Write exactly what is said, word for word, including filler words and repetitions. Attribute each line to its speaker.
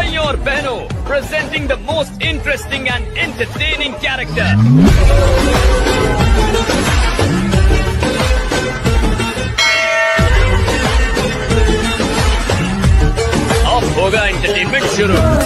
Speaker 1: भाइयों और बहनों, presenting the most interesting and entertaining character. अब होगा entertainment शुरू.